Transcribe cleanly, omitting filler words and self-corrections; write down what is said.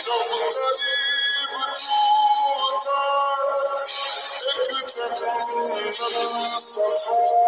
जब करीब तू था एक जन्नत सा था।